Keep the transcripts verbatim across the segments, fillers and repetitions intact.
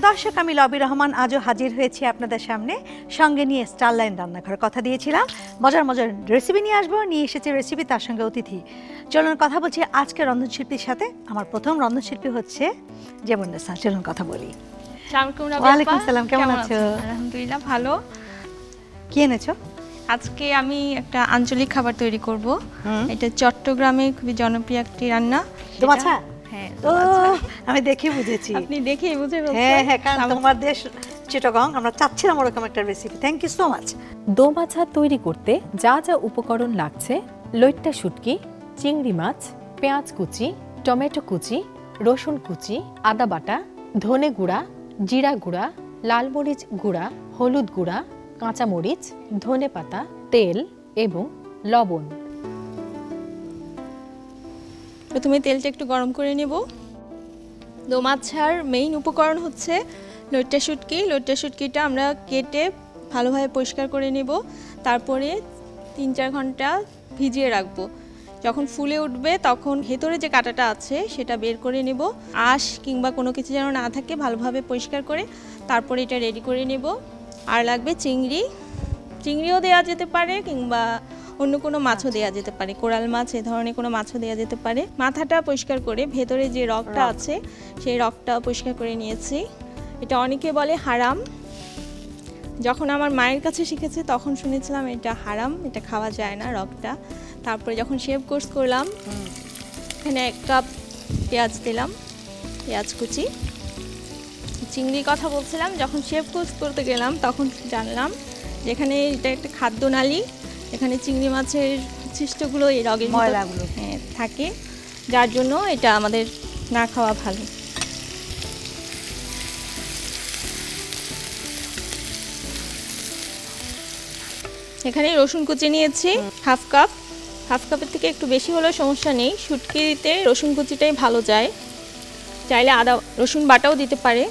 দর্শক, আমি লবি রহমান আজও হাজির হয়েছি আপনাদের সামনে, সঙ্গে নিয়ে স্টারলাইন রান্নাঘর। কথা দিয়েছিলাম মজার মজার রেসিপি নিয়ে আসবো, নিয়ে এসেছে রেসিপি, তার সঙ্গে অতিথি। চলুন কথা বলছি আজকে রন্ধনশিল্পীর সাথে। আমার প্রথম রন্ধনশিল্পী হচ্ছে যেমুন্নেসা। চলুন কথা বলি। ওয়ালাইকুম আসসালাম, কেমন আছো? আলহামদুলিল্লাহ ভালো। কি এনেছো? আজকে আমি একটা আঞ্চলিক খাবার তৈরি করব। এটা চট্টগ্রামে খুবই জনপ্রিয় একটি রান্না। দোমাছা? হ্যাঁ, ও আমি দেখে বুঝেছি। আপনি দেখেই বুঝে ফেলছেন। হ্যাঁ হ্যাঁ, কারণ তোমার দেশ চিটাগং, আমরা চাচ্ছিলাম ওরকম একটা রেসিপি। Thank you so much. দোমাছা তৈরি করতে যা যা উপকরণ লাগছে: লইট্টা শুটকি, চিংড়ি মাছ, পেঁয়াজ কুচি, টমেটো কুচি, রসুন কুচি, আদা বাটা, ধনে গুঁড়া, জিরা গুঁড়া, লাল মরিচ গুঁড়া, হলুদ গুঁড়া, কাঁচা মরিচ, ধনে পাতা, তেল এবং লবণ। প্রথমে তেলটা একটু গরম করে নেব। দোমাছার মেইন উপকরণ হচ্ছে লইট্টা শুটকি। লইট্টা শুটকিটা আমরা কেটে ভালোভাবে পরিষ্কার করে নেব, তারপরে তিন চার ঘন্টা ভিজিয়ে রাখবো। যখন ফুলে উঠবে তখন ভেতরে যে কাঁটাটা আছে সেটা বের করে নেব। আঁশ কিংবা কোনো কিছু যেন না থাকে, ভালোভাবে পরিষ্কার করে তারপরে এটা রেডি করে নেব। আর লাগবে চিংড়ি। চিংড়িও দেওয়া যেতে পারে কিংবা অন্য কোনো মাছও দেওয়া যেতে পারে, কোরাল মাছ, এ ধরনের কোনো মাছও দেওয়া যেতে পারে। মাথাটা পরিষ্কার করে ভেতরে যে রগটা আছে সেই রগটা পরিষ্কার করে নিয়েছি। এটা অনেকে বলে হারাম। যখন আমার মায়ের কাছে শিখেছি তখন শুনেছিলাম এটা হারাম, এটা খাওয়া যায় না রগটা। তারপরে যখন শেভ কোর্স করলাম, এখানে এক কাপ পেঁয়াজ দিলাম, পেঁয়াজ কুচি। চিংড়ির কথা বলছিলাম, যখন শেভ কোর্স করতে গেলাম তখন জানলাম যেখানে এটা একটা খাদ্য নালী, এখানে চিংড়ি মাছের ছিষ্টগুলো এই রগের ময়লাগুলো হ্যাঁ থাকে, যার জন্য এটা আমাদের না খাওয়া ভালো। এখানে রসুন কুচি নিয়েছি হাফ কাপ। হাফ কাপের থেকে একটু বেশি হলেও সমস্যা নেই, শুটকিতে রসুন কুচিটাই ভালো যায়। চাইলে আদা রসুন বাটাও দিতে পারে।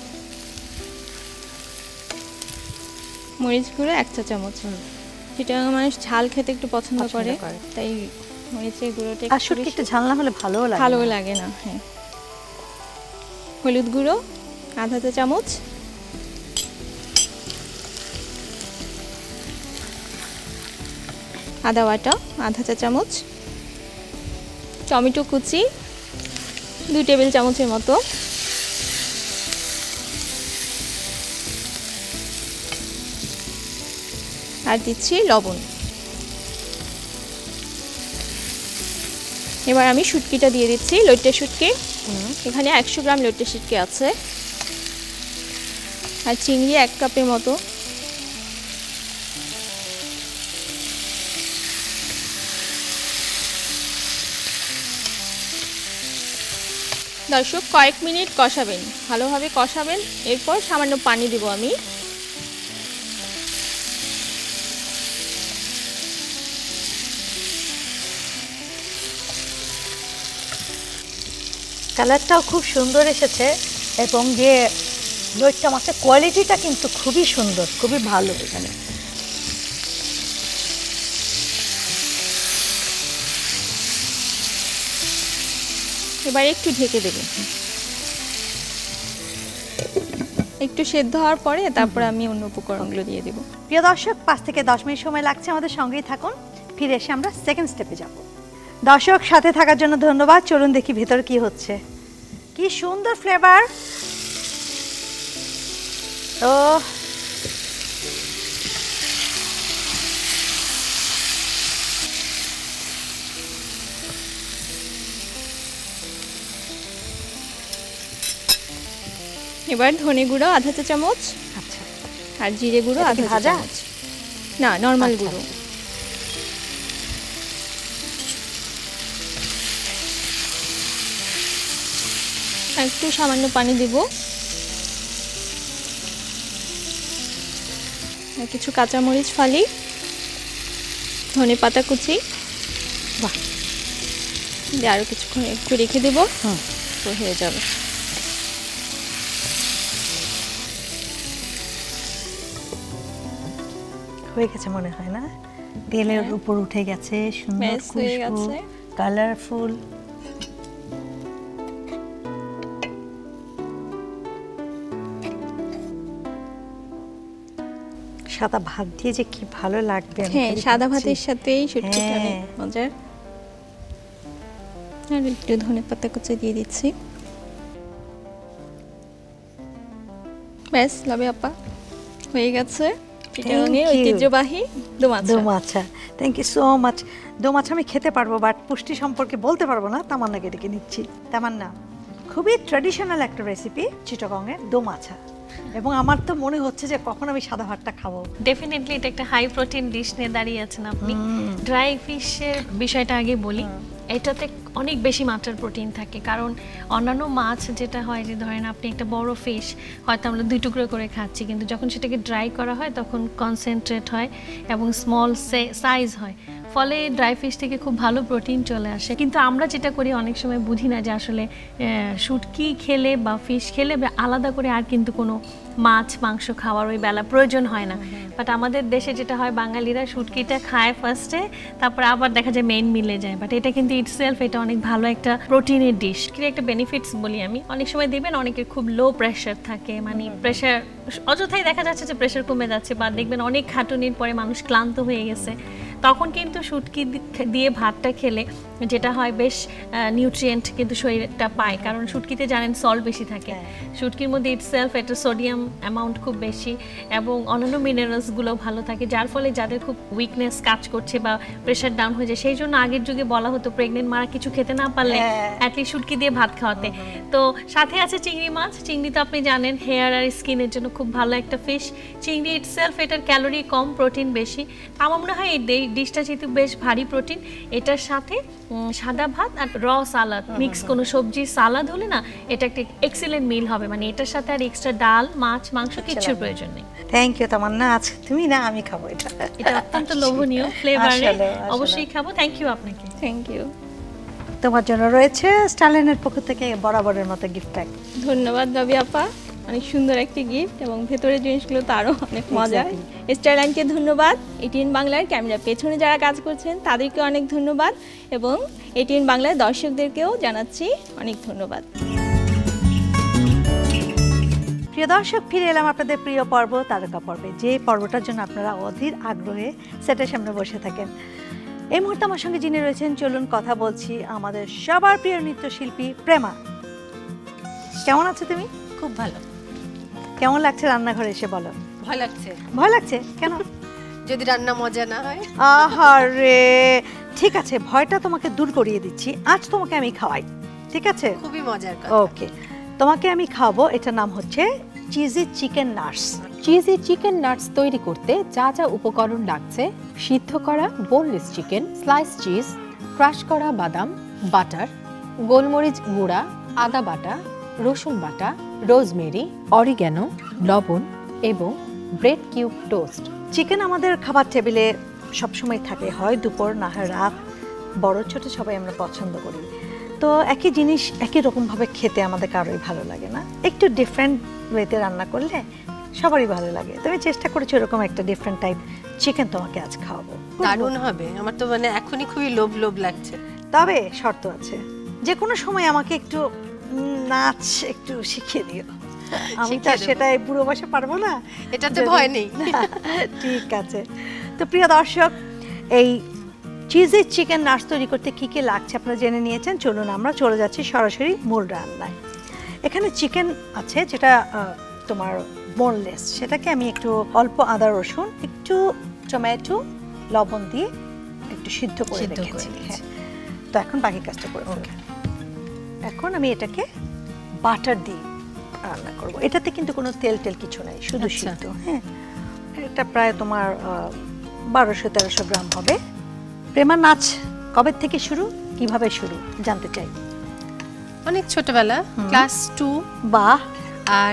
মরিচ গুঁড়ো এক চা চামচ। সেটা মানুষ ঝাল খেতে একটু পছন্দ করে, তাই মরিচের গুঁড়োটা আর শুটকিটা ঝাল না হলে ভালো লাগে ভালো লাগে না। হ্যাঁ, হলুদ গুঁড়ো আধা চা চামচ, আদা বাটা আধা চা চামচ, টমেটো কুচি দুই টেবিল চামচের মতো, আর দিচ্ছি লবণ। এবার আমি শুটকিটা দিয়ে দিচ্ছি, লইট্টা শুটকি। এখানে একশো গ্রাম লইট্টা শুটকি আছে, আর চিংড়ি এক কাপের মতো। দর্শক, কয়েক মিনিট কষাবেন, ভালোভাবে কষাবেন। এরপর সামান্য পানি দেব আমি। কালারটাও খুব সুন্দর এসেছে, এবং যে লইট্টা মাছের কোয়ালিটিটা কিন্তু খুবই সুন্দর, খুবই ভালো। এখানে এবার একটু ঢেকে দেবেন, একটু সেদ্ধ হওয়ার পরে তারপরে আমি অন্য উপকরণগুলো দিয়ে দেব। প্রিয় দর্শক, পাঁচ থেকে দশ মিনিট সময় লাগছে, আমাদের সঙ্গেই থাকুন। ফিরে এসে আমরা সেকেন্ড স্টেপে যাব। দর্শক, সাথে থাকার জন্য ধন্যবাদ। চলুন দেখি ভেতর কি হচ্ছে। কি সুন্দর ফ্লেভার! ও এবার ধনে গুঁড়ো আধা চা চামচ, আচ্ছা, আর জিরে গুঁড়ো আধা চা চামচ। না, নরমাল গুঁড়ো। একটু সামান্য পানি দেব, কিছু কাঁচামরিচ ফালি, ধনে পাতা কুচি। বাহ, আরও কিছুক্ষণ একটু রেখে দেবো, তো হয়ে যাবে। হয়ে গেছে মনে হয় না? তেলের উপর উঠে গেছে, সুন্দর খুশবু, কালারফুল। সাদা ভাত দিয়ে যে কি ভালো লাগবে। আমি হ্যাঁ, খালি সাদা ভাবছি। ভাতের সাথেই শুটকিটা অনেক হ্যাঁ। মজার। আর একটু ধনে পাতা কুচি দিয়ে দিচ্ছি। ব্যাস লাভি আপা হয়ে গেছে চিটাগাংয়ের Thank you. ঐতিহ্যবাহী দম আচার। দম আচ্ছা, থ্যাংক ইউ সো মাচ। দম আচ্ছা আমি খেতে পারবো, বাট পুষ্টি সম্পর্কে বলতে পারবো না। তামান্নাকে ডেকে নিচ্ছি। তামান্না, খুবই ট্র্যাডিশনাল একটা রেসিপি চিটাগংয়ের দম আচ্ছা, এবং আমার তো মনে হচ্ছে যে কখন আমি সাদা ভাতটা খাবো। ডেফিনেটলি এটা একটা হাই প্রোটিন ডিশ নিয়ে দাঁড়িয়ে আছেন আপনি। ড্রাই ফিশের বিষয়টা আগে বলি, এটাতে অনেক বেশি মাত্রার প্রোটিন থাকে, কারণ অন্যান্য মাছ যেটা হয় যে ধরেন আপনি একটা বড় ফিশ হয়তো আমরা দুই টুকরো করে খাচ্ছি, কিন্তু যখন সেটাকে ড্রাই করা হয় তখন কনসেন্ট্রেট হয় এবং স্মল সাইজ হয়, ফলে ড্রাই ফিশ থেকে খুব ভালো প্রোটিন চলে আসে। কিন্তু আমরা যেটা করি অনেক সময় বুঝি না যে আসলে শুটকি খেলে বা ফিশ খেলে আলাদা করে আর কিন্তু কোনো মাছ মাংস খাওয়ার ওই বেলা প্রয়োজন হয় না। বাট আমাদের দেশে যেটা হয়, বাঙালিরা শুটকিটা খায় ফার্স্টে, তারপর আবার দেখা যায় মেইন মিলে যায়। বাট এটা কিন্তু ইটসেলফ এটা অনেক ভালো একটা প্রোটিনের ডিশ। কি একটা বেনিফিটস বলি আমি, অনেক সময় দেখবেন অনেকের খুব লো প্রেশার থাকে, মানে প্রেশার অযথাই দেখা যাচ্ছে যে প্রেশার কমে যাচ্ছে, বা দেখবেন অনেক খাটুনির পরে মানুষ ক্লান্ত হয়ে গেছে, তখন কিন্তু শুটকি দিয়ে ভাতটা খেলে যেটা হয় বেশ নিউট্রিয়েন্ট কিন্তু শরীরটা পায়, কারণ শুটকিতে জানেন সল্ট বেশি থাকে। শুটকির মধ্যে ইটসেলফ এটা সোডিয়াম অ্যামাউন্ট খুব বেশি এবং অন্যান্য মিনারেলসগুলো ভালো থাকে, যার ফলে যাদের খুব উইকনেস কাজ করছে বা প্রেশার ডাউন হয়ে যায়, সেই জন্য আগের যুগে বলা হতো প্রেগনেন্ট মারা কিছু খেতে না পারলে অ্যাটলিস্ট শুটকি দিয়ে ভাত খাওয়াতে। তো সাথে আছে চিংড়ি মাছ। চিংড়ি তো আপনি জানেন হেয়ার আর স্কিনের জন্য খুব ভালো একটা ফিশ। চিংড়ি ইটসেলফ এটার ক্যালোরি কম, প্রোটিন বেশি। আমার মনে হয় এই ডিশটা যেহেতু বেশ ভারী প্রোটিন, এটার সাথে সাদা ভাত আর র সালাদ মিক্স কোনো সবজি সালাদ হলে না এটা একটা এক্সিলেন্ট মিল হবে, মানে এটার সাথে আর এক্সট্রা ডাল মাছ মাংস কিছুর প্রয়োজন নেই। থ্যাংক ইউ তামান্না, আজকে তুমি না আমি খাবো এটা। এটা অত্যন্ত লোভনীয় ফ্লেভারে, আসলে, আসলে। অবশ্যই খাবো। থ্যাংক ইউ আপনাকে। Thank you. তোমার জন্য রয়েছে স্টারলাইনের পক্ষ থেকে বরাবরের মতো গিফট প্যাক। ধন্যবাদ লাভি আপা, অনেক সুন্দর একটি গিফট এবং ভেতরের জিনিসগুলো তো আরও অনেক মজার। স্টারলাইনকে ধন্যবাদ, এটিএন বাংলার ক্যামেরা পেছনে যারা কাজ করছেন তাদেরকে অনেক ধন্যবাদ, এবং এটিএন বাংলার দর্শকদেরকেও জানাচ্ছি অনেক ধন্যবাদ। প্রিয় দর্শক, ফিরে এলাম আপনাদের প্রিয় পর্ব তারকা পর্বে, যে পর্বটার জন্য আপনারা অধীর আগ্রহে সেটের সামনে বসে থাকেন। এই মুহূর্তে আমার সঙ্গে যিনি রয়েছেন, চলুন কথা বলছি আমাদের সবার প্রিয় নৃত্যশিল্পী প্রেমা। কেমন আছো তুমি? খুব ভালো। কেমন লাগছে রান্নাঘরে এসে বলো? ভয় লাগছে। ভয় লাগছে কেন? যদি রান্না মজা না হয়। আহারে, ঠিক আছে, ভয়টা তোমাকে দূর করিয়ে দিচ্ছি। আজ তোমাকে আমি খাওয়াই, ঠিক আছে? খুবই মজার কথা। ওকে, তোমাকে আমি খাওয়াবো। এটার নাম হচ্ছে cheesy chicken nuts. Cheesy chicken nuts তৈরি করতে যা যা উপকরণ লাগছে: সিদ্ধ করা boneless chicken, slice cheese, crush করা বাদাম, বাটার, গোলমরিচ গুঁড়া, আদা বাটা, রসুন বাটা, রোজমেরি, অরিগ্যানো, লবণ এবং ব্রেড কিউব টোস্ট। চিকেন আমাদের খাবার টেবিলে সবসময় থাকে, হয় দুপুর না হয় রাত, বড় ছোট সবাই আমরা পছন্দ করি। তো একই জিনিস একই রকমভাবে খেতে আমাদের কারোই ভালো লাগে না, একটু ডিফারেন্ট ওয়েতে রান্না করলে সবারই ভালো লাগে। তুমি চেষ্টা করেছো এরকম একটা ডিফারেন্ট টাইপ চিকেন তোমাকে আজ খাওয়াবো। দারুণ হবে। আমার তো মানে এখনই খুবই লোভ লোভ লাগছে। তবে শর্ত আছে, যে কোনো সময় আমাকে একটু নাচ একটু শিখিয়ে দিও। আমি তো আর সেটাই বুড়ো বসে পারবো না, এটাতে ভয় নেই। ঠিক আছে। তো প্রিয় দর্শক, এই চিজি চিকেন নাটস তৈরি করতে কী কী লাগছে আপনারা জেনে নিয়েছেন। চলুন আমরা চলে যাচ্ছি সরাসরি মূল রান্নায়। এখানে চিকেন আছে যেটা তোমার বোনলেস, সেটাকে আমি একটু অল্প আদা রসুন একটু টমেটো লবণ দিয়ে একটু সিদ্ধ করে রেখেছি। হ্যাঁ, তো এখন বাকি কাজটা করে ফেলবো। এখন আমি এটাকে বাটার দিয়ে রান্না করব। এটাতে কিন্তু কোনো তেল টেল কিছু নাই, শুধু সিদ্ধ। হ্যাঁ, এটা প্রায় তোমার বারোশো তেরোশো গ্রাম হবে। প্রেমা, নাচ কবে থেকে শুরু, কিভাবে শুরু জানতে চাই। অনেক ছোটবেলা, ক্লাস টু। বাহ। আর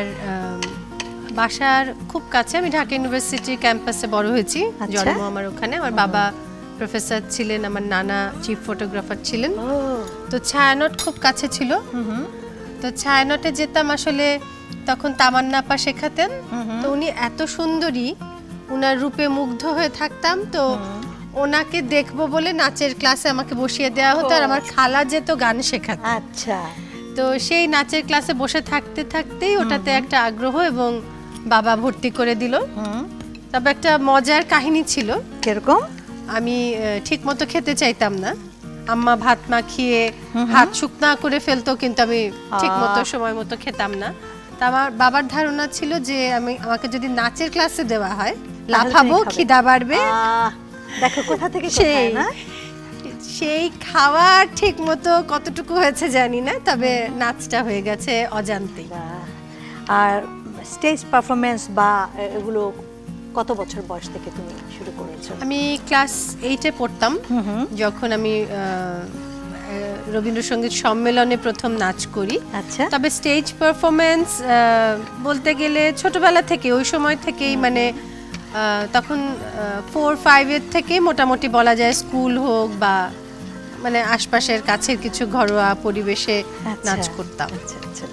বাসার খুব কাছে, আমি ঢাকা ইউনিভার্সিটির ক্যাম্পাসে বড় হয়েছি, জন্ম আমার ওখানে। আমার বাবা প্রফেসর ছিলেন, আমার নানা চিফ ফটোগ্রাফার ছিলেন। তো ছায়ানট খুব কাছে ছিল, তো ছায়ানটে যেতাম। আসলে তখন তামান্না আপা শেখাতেন, তো উনি এত সুন্দরী, উনার রূপে মুগ্ধ হয়ে থাকতাম। তো ওনাকে দেখবো বলে নাচের ক্লাসে আমাকে বসিয়ে দেওয়া হতো, আর আমার খালা যেত গান শেখাতে। আচ্ছা। তো সেই নাচের ক্লাসে বসে থাকতে থাকতেই ওটাতে একটা আগ্রহ, এবং বাবা ভর্তি করে দিল। তবে একটা মজার কাহিনী ছিল। কিরকম? আমি ঠিক মতো খেতে চাইতাম না, আম্মা ভাত মাখিয়ে হাত শুকনা করে ফেলতো, কিন্তু আমি ঠিক মতো সময় মতো খেতাম না। তা আমার বাবার ধারণা ছিল যে আমি আমাকে যদি নাচের ক্লাসে দেওয়া হয় লাফাবো, খিদা বাড়বে। দেখো কোথা থেকে সেই কোথায় না, সেই খাওয়া ঠিক মতো কতটুকু হয়েছে জানি না, তবে নাচটা হয়ে গেছে অজান্তেই। আর স্টেজ পারফরমেন্স বা এগুলো কত বছর বয়স থেকে তুমি শুরু করেছো? আমি ক্লাস এইটে পড়তাম যখন আমি রবীন্দ্রসঙ্গীত সম্মেলনে প্রথম নাচ করি। আচ্ছা। তবে স্টেজ পারফরমেন্স বলতে গেলে ছোটবেলা থেকে, ওই সময় থেকেই, মানে তখন ফোর ফাইভের থেকে মোটামুটি বলা যায় স্কুল হোক বা মানে আশপাশের কাছের কিছু ঘরোয়া পরিবেশে নাচ করতাম। আচ্ছা আচ্ছা।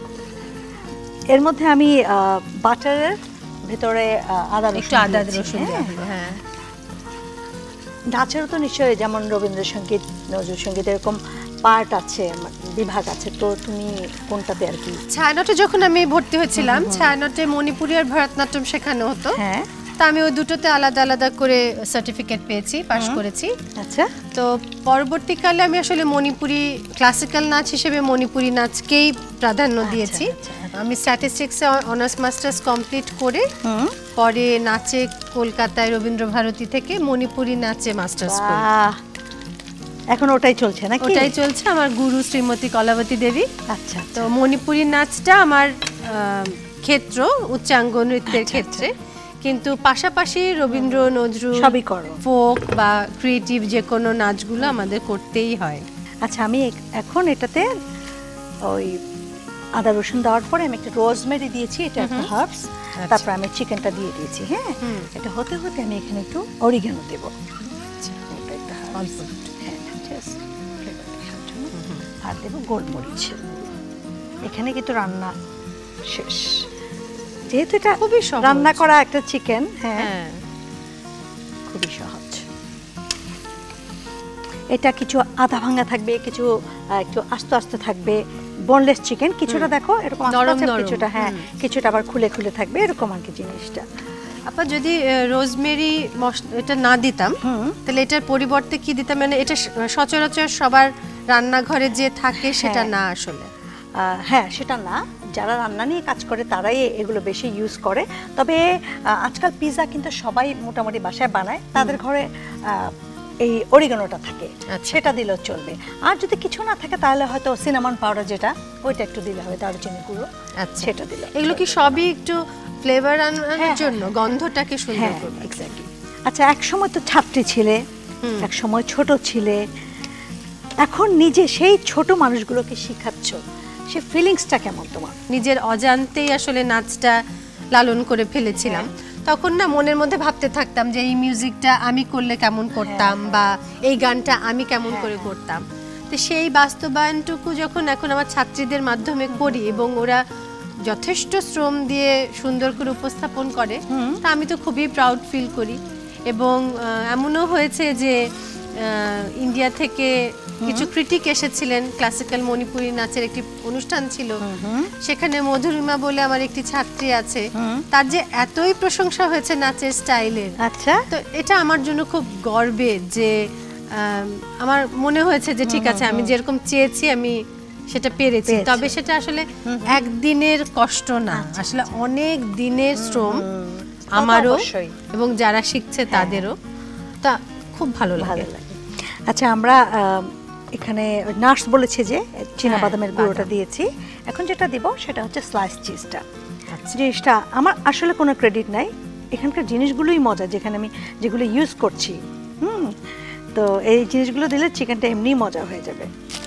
এর মধ্যে আমি বাটারের ভিতরে আদা একটু আদা রসুন দেওয়া হলো। হ্যাঁ, নাচেরও তো নিশ্চয়ই যেমন রবীন্দ্রসঙ্গীত, নজরুল সঙ্গীত এরকম পার্ট আছে, বিভাগ আছে, তো তুমি কোনটাতে আর কি? ছায়ানটে যখন আমি ভর্তি হয়েছিলাম, ছায়ানটে মণিপুরি আর ভরতনাট্যম শেখানো হতো। হ্যাঁ, তা আমি ওই দুটোতে আলাদা আলাদা করে সার্টিফিকেট পেয়েছি, পাস করেছি। আচ্ছা। তো পরবর্তীকালে আমি আসলে মণিপুরি ক্লাসিক্যাল নাচ হিসেবে মণিপুরি নাচকেই প্রাধান্য দিয়েছি। আমি স্ট্যাটিস্টিক্সে অনার্স মাস্টার্স কমপ্লিট করে পরে নাচে কলকাতায় রবীন্দ্র ভারতী থেকে মণিপুরি নাচে মাস্টার্স করি। এখন ওটাই চলছে নাকি? ওটাই চলছে। আমার গুরু শ্রীমতী কলাবতী দেবী। আচ্ছা। তো মণিপুরি নাচটা আমার ক্ষেত্র, উচ্চাঙ্গ নৃত্যের ক্ষেত্রে, কিন্তু পাশাপাশি রবীন্দ্র, নজরুল সবই করো, ফোক বা ক্রিয়েটিভ যে কোনো নাচগুলো আমাদের করতেই হয়। আচ্ছা, আমি এখন এটাতে ওই আদা রসুন দেওয়ার পরে আমি একটা রোজমেরি দিয়েছি, এটা একটা হার্বস, তারপর আমি চিকেনটা দিয়ে দিয়েছি। হ্যাঁ, এটা হতে হতে আমি এখানে একটু অরিগানো দেবো, আর দেবো গোলমরিচ। এখানে কিন্তু রান্না শেষ, যেহেতু এটা খুবই সহজ রান্না করা একটা চিকেন। হ্যাঁ, খুবই সহজ। এটা কিছু আধা ভাঙা থাকবে, কিছু একটু আস্তে আস্তে থাকবে, বোনলেস চিকেন। কিছুটা দেখো এরকম আস্তে আস্তে, কিছুটা হ্যাঁ, কিছুটা আবার খুলে খুলে থাকবে, এরকম আর কি জিনিসটা। আপা যদি রোজমেরি এটা না দিতাম তাহলে এটার পরিবর্তে কি দিতাম? মানে এটা সচরাচর সবার রান্নাঘরে যে থাকে সেটা না আসলে। হ্যাঁ, সেটা না, যারা রান্না নিয়ে কাজ করে তারাই এগুলো বেশি ইউজ করে। তবে আজকাল পিৎজা কিন্তু সবাই মোটামুটি বাসায় বানায়, তাদের ঘরে এই অরিগানোটা থাকে, সেটা দিলেও চলবে। আর যদি কিছু না থাকে তাহলে হয়তো সিনামন পাউডার, যেটা ওইটা একটু দিলে হবে, দারুচিনি গুঁড়ো, সেটা দিলে। এগুলো কি সবই একটু ফ্লেভার আনার জন্য, গন্ধটাকে সুন্দর করবে? এক্স্যাক্টলি। আচ্ছা, এক সময় তো ছাত্রী ছিলে, এক সময় ছোট ছিলে, এখন নিজে সেই ছোট মানুষগুলোকে শেখাচ্ছ, সে ফিলিংসটা কেমন তোমার? নিজের অজান্তেই আসলে নাচটা লালন করে ফেলেছিলাম। তখন না মনের মধ্যে ভাবতে থাকতাম যে এই মিউজিকটা আমি করলে কেমন করতাম, বা এই গানটা আমি কেমন করে করতাম। তো সেই বাস্তবায়নটুকু যখন এখন আমার ছাত্রীদের মাধ্যমে করি এবং ওরা যথেষ্ট শ্রম দিয়ে সুন্দর করে উপস্থাপন করে, তা আমি তো খুবই প্রাউড ফিল করি। এবং এমনও হয়েছে যে ইন্ডিয়া থেকে কিছু ক্রিটিক এসেছিলেন, ক্লাসিক্যাল মণিপুরি নাচের একটি অনুষ্ঠান ছিল, সেখানে মধুরিমা বলে আমার একটি ছাত্রী আছে, তার যে এতই প্রশংসা হয়েছে নাচের স্টাইলের। আচ্ছা, তো এটা আমার জন্য খুব গর্বের যে আমার মনে হয়েছে যে ঠিক আছে, আমি যেরকম চেয়েছি আমি সেটা পেরেছি। তবে সেটা আসলে একদিনের কষ্ট না, আসলে অনেক দিনের শ্রম আমারও এবং যারা শিখছে তাদেরও। তা খুব ভালো লাগে। আচ্ছা, আমরা এখানে নাটস বলেছে যে চীনাবাদামের গুঁড়োটা দিয়েছি, এখন যেটা দিব সেটা হচ্ছে স্লাইস চিজটা। জিনিসটা আমার আসলে কোনো ক্রেডিট নাই, এখানকার জিনিসগুলোই মজা, যেখানে আমি যেগুলো ইউজ করছি। হুম, তো এই জিনিসগুলো দিলে চিকেনটা এমনি মজা হয়ে যাবে।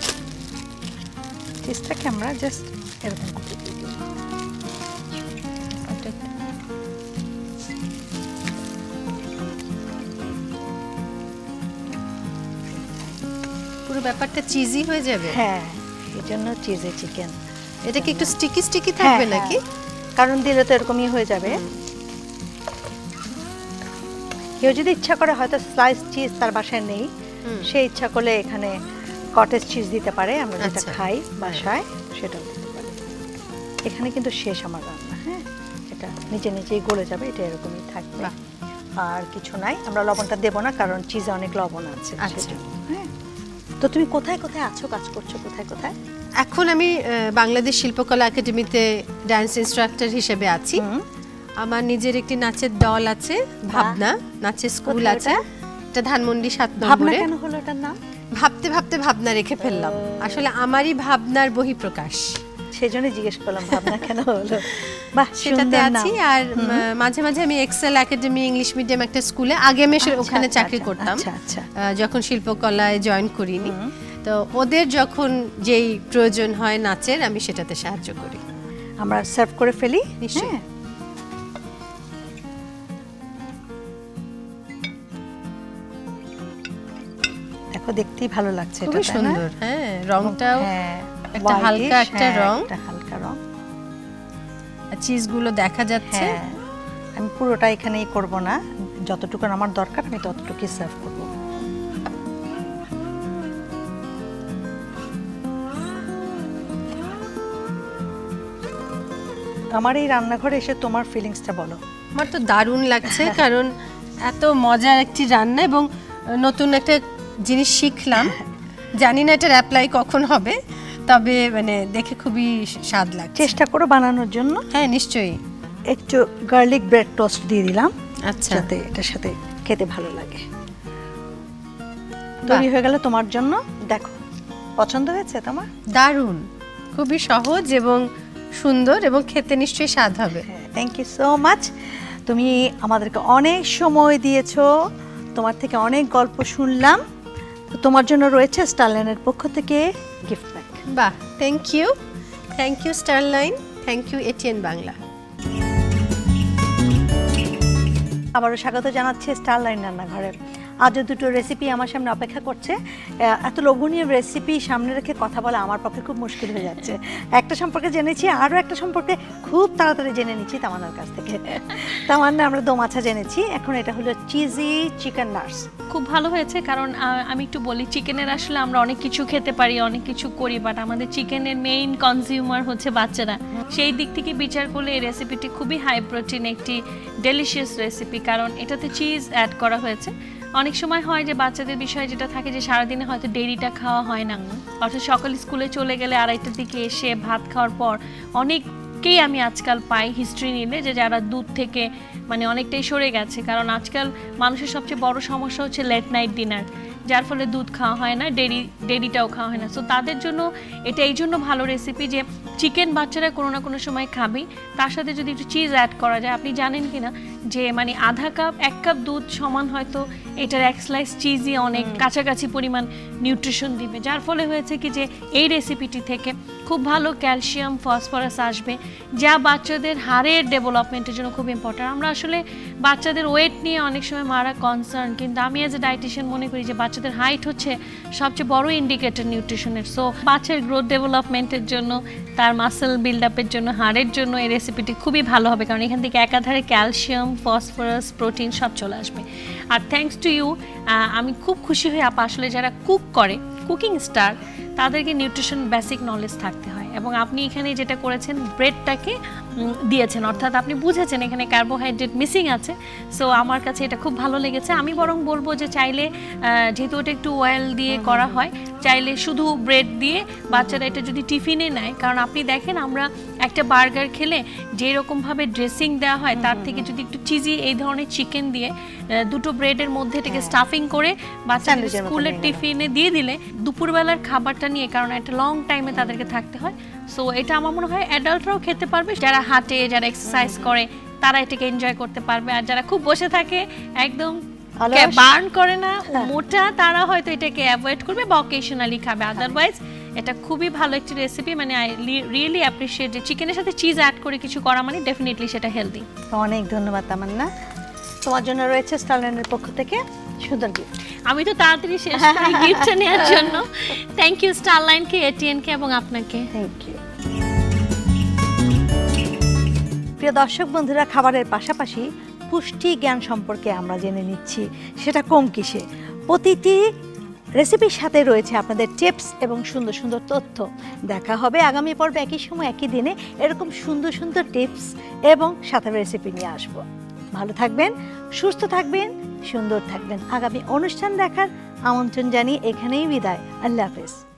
চিজটাকে আমরা জাস্ট এরকম করে দিয়ে দিই। পুরো ব্যাপারটা চিজি হয়ে যাবে। হ্যাঁ, এই জন্য চিজে চিকেন। এটা কি একটু স্টিকি স্টিকি থাকবে নাকি? কারণ দিলে তো এরকমই হয়ে যাবে। কেউ যদি ইচ্ছা করে, হয়তো স্লাইস চিজ তার বাসায় নেই, সে ইচ্ছা করলে এখানে কটেজ চিজ দিতে পারে, আমরা যেটা খাই বাসায় সেটাও দিতে পারি। এখানে কিন্তু শেষ আমার রান্না। হ্যাঁ, এটা এটা নিচে নিচেই গলে যাবে, এটা এরকমই থাকবে। আর কিছু নাই, আমরা লবণটা দেবো না কারণ চিজে অনেক লবণ আছে। আচ্ছা। হ্যাঁ, তো তুমি কোথায় কোথায় আছো, কাজ করছো কোথায় কোথায়? এখন আমি আহ, বাংলাদেশ শিল্পকলা একাডেমিতে ডান্স ইনস্ট্রাক্টর হিসেবে আছি। আমার নিজের একটি নাচের দল আছে, ভাবনা নাচের স্কুল কোথায় আছে, এটা ধানমন্ডি সাত ভাবনা নম্বরে। কেন হলো এটার নাম? ভাবতে ভাবতে ভাবনা রেখে ফেললাম, আসলে আমারই ভাবনার বহিঃপ্রকাশ, সেজন্য জিজ্ঞেস করলাম ভাবনা কেন হলো। বাহ, সেটাতে সুন্দর আছি। নাম। আর আহ, মাঝে মাঝে আমি এক্সেল একাডেমি ইংলিশ মিডিয়াম একটা স্কুলে আগে আমি সে- আচ্ছা, ওখানে আচ্ছা, চাকরি আচ্ছা, করতাম, আচ্ছা, আচ্ছা। আহ, যখন শিল্পকলায় জয়েন করিনি। তো ওদের যখন যেই প্রয়োজন হয় নাচের, আমি সেটাতে সাহায্য করি। আমরা সার্ভ করে ফেলি। নিশ্চয়ই। হ্যাঁ। দেখো, দেখতেই ভালো লাগছে, এটা খুবই তাই না? সুন্দর, হ্যাঁ, রংটাও হ্যাঁ, একটা হালকা whitish, একটা হ্যাঁ, রং, একটা হালকা রং। চিজগুলো দেখা যাচ্ছে। হ্যাঁ, আমি পুরোটা এখানেই করব না, যতটুকু আমার দরকার আমি ততটুকুই সার্ভ করব। আমার এই রান্নাঘরে এসে তোমার ফিলিংসটা বলো। আমার তো দারুণ লাগছে, কারণ এত মজার একটি রান্না এবং নতুন একটা জিনিস শিখলাম। জানি না এটার অ্যাপ্লাই কখন হবে, তবে মানে দেখে খুবই স্বাদ লাগছে। চেষ্টা করো বানানোর জন্য। হ্যাঁ, নিশ্চয়ই। একটু গার্লিক ব্রেড টোস্ট দিয়ে দিলাম, আচ্ছা, যাতে এটার সাথে খেতে ভালো লাগে। তৈরি হয়ে গেল তোমার জন্য। দেখো, পছন্দ হয়েছে তোমার? দারুণ, খুবই সহজ এবং সুন্দর, এবং খেতে নিশ্চয়ই স্বাদ হবে। Thank you so much. তুমি আমাদেরকে অনেক সময় দিয়েছো, তোমার থেকে অনেক গল্প শুনলাম। তো তোমার জন্য রয়েছে স্টারলাইনের পক্ষ থেকে গিফট ব্যাগ। বাহ, thank you, thank you Starline, thank you ATN Bangla. আবারও স্বাগত জানাচ্ছি স্টারলাইন রান্নাঘরে। আজও দুটো রেসিপি আমার সামনে অপেক্ষা করছে। আহ, এত লোভনীয় রেসিপি সামনে রেখে কথা বলা আমার পক্ষে খুব মুশকিল হয়ে যাচ্ছে। একটা সম্পর্কে জেনেছি, আরও একটা সম্পর্কে খুব তাড়াতাড়ি জেনে নিচ্ছি তামান্নার কাছ থেকে। তামান্না, আমরা দোমাছা জেনেছি, এখন এটা হলো চিজি চিকেন নার্স। খুব ভালো হয়েছে, কারণ আহ, আমি একটু বলি, চিকেনের আসলে আমরা অনেক কিছু খেতে পারি, অনেক কিছু করি, বাট আমাদের চিকেনের মেইন কনজিউমার হচ্ছে বাচ্চারা। সেই দিক থেকে বিচার করলে এই রেসিপিটি খুবই হাই প্রোটিন একটি ডেলিশিয়াস রেসিপি, কারণ এটাতে চিজ অ্যাড করা হয়েছে। অনেক সময় হয় যে বাচ্চাদের বিষয় যেটা থাকে যে সারাদিনে হয়তো ডেরিটা খাওয়া হয় না, অর্থাৎ সকাল স্কুলে চলে গেলে আড়াইটার দিকে এসে ভাত খাওয়ার পর অনেককেই আমি আজকাল পাই হিস্ট্রি নিলে যে যারা দুধ থেকে মানে অনেকটাই সরে গেছে, কারণ আজকাল মানুষের সবচেয়ে বড় সমস্যা হচ্ছে লেট নাইট ডিনার, যার ফলে দুধ খাওয়া হয় না, ডেরি ডেরিটাও খাওয়া হয় না। সো তাদের জন্য এটা এই জন্য ভালো রেসিপি যে চিকেন বাচ্চারা কোনো না কোনো সময় খাবেই, তার সাথে যদি একটু চিজ অ্যাড করা যায়। আপনি জানেন কি না যে মানে আধা কাপ এক কাপ দুধ সমান হয়তো এটার এক স্লাইস চিজই অনেক কাছাকাছি পরিমাণ নিউট্রিশন দিবে, যার ফলে হয়েছে কি যে এই রেসিপিটি থেকে খুব ভালো ক্যালসিয়াম ফসফরাস আসবে, যা বাচ্চাদের হাড়ের ডেভেলপমেন্টের জন্য খুব ইম্পর্ট্যান্ট। আমরা আসলে বাচ্চাদের ওয়েট নিয়ে অনেক সময় মারা কনসার্ন, কিন্তু আমি অ্যাজ এ ডায়েটিশিয়ান মনে করি যে বাচ্চাদের হাইট হচ্ছে সবচেয়ে বড় ইন্ডিকেটর নিউট্রিশনের। সো বাচ্চার গ্রোথ ডেভেলপমেন্টের জন্য, তার মাসেল বিল্ড আপের জন্য, হাড়ের জন্য এই রেসিপিটি খুবই ভালো হবে, কারণ এখান থেকে একাধারে ক্যালসিয়াম, ফসফরাস, প্রোটিন সব চলে আসবে। আর থ্যাঙ্কস টু ইউ, আমি খুব খুশি হই আপা, আসলে যারা কুক করে, কুকিং স্টার, তাদেরকে নিউট্রিশন বেসিক নলেজ থাকতে হয়, এবং আপনি এখানে যেটা করেছেন ব্রেডটাকে দিয়েছেন, অর্থাৎ আপনি বুঝেছেন এখানে কার্বোহাইড্রেট মিসিং আছে। সো আমার কাছে এটা খুব ভালো লেগেছে। আমি বরং বলবো যে চাইলে, যেহেতু ওটা একটু অয়েল দিয়ে করা হয়, চাইলে শুধু ব্রেড দিয়ে বাচ্চারা এটা যদি টিফিনে নেয়, কারণ আপনি দেখেন আমরা একটা বার্গার খেলে যেরকমভাবে ড্রেসিং দেওয়া হয় তার থেকে যদি একটু চিজি এই ধরনের চিকেন দিয়ে দুটো ব্রেডের মধ্যে এটাকে স্টাফিং করে বাচ্চাদের স্কুলের টিফিনে দিয়ে দিলে দুপুরবেলার খাবারটা নিয়ে, কারণ একটা লং টাইমে তাদেরকে থাকতে হয়। সো এটা আমার মনে হয় অ্যাডাল্টরাও খেতে পারবে, যারা হাঁটে, যারা এক্সারসাইজ করে তারা এটাকে এনজয় করতে পারবে, আর যারা খুব বসে থাকে একদম বার্ন করে না, মোটা, তারা হয়তো এটাকে অ্যাভয়েড করবে বা অকেশনালি খাবে। আদারওয়াইজ এটা খুবই ভালো একটি রেসিপি, মানে আই রিয়েলি অ্যাপ্রিশিয়েট যে চিকেনের সাথে চিজ অ্যাড করে কিছু করা মানে ডেফিনেটলি সেটা হেলদি। অনেক ধন্যবাদ তামান্না। তোমার জন্য রয়েছে স্টারলাইনের পক্ষ থেকে সুন্দর গিফট। আমি তো তাড়াতাড়ি শেষ করি গিফটটা নেওয়ার জন্য। থ্যাংক ইউ স্টারলাইনকে, এটিএনকে এবং আপনাকে। Thank you. প্রিয় দর্শক বন্ধুরা, খাবারের পাশাপাশি পুষ্টি জ্ঞান সম্পর্কে আমরা জেনে নিচ্ছি, সেটা কম কিসে। প্রতিটি রেসিপির সাথে রয়েছে আপনাদের টিপস এবং সুন্দর সুন্দর তথ্য। দেখা হবে আগামী পর্বে একই সময় একই দিনে এরকম সুন্দর সুন্দর টিপস এবং সাথে রেসিপি নিয়ে আসব। ভালো থাকবেন, সুস্থ থাকবেন, সুন্দর থাকবেন। আগামী অনুষ্ঠান দেখার আমন্ত্রণ জানিয়ে এখানেই বিদায়। আল্লাহ হাফেজ।